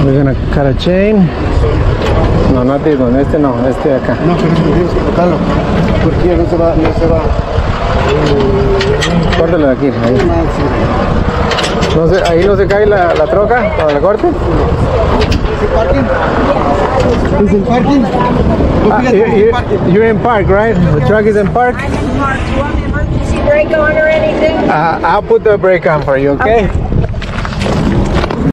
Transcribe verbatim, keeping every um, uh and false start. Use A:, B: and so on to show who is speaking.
A: We're gonna cut a chain. No, not this one, este no, este de acá.
B: No, pero es que tienes que cortarlo. Porque no se va, no se va.
A: Córtalo de aquí, ahí. No sé, ahí no se cae la, la troca cuando la corte.
B: ¿Es el parking? ¿Es el parking?
A: Ah, you, you, you're in park, right? The truck is in park?
C: I'm in park. Do you want the emergency brake on or anything?
A: Uh, I'll put the brake on for you, okay?
C: Okay.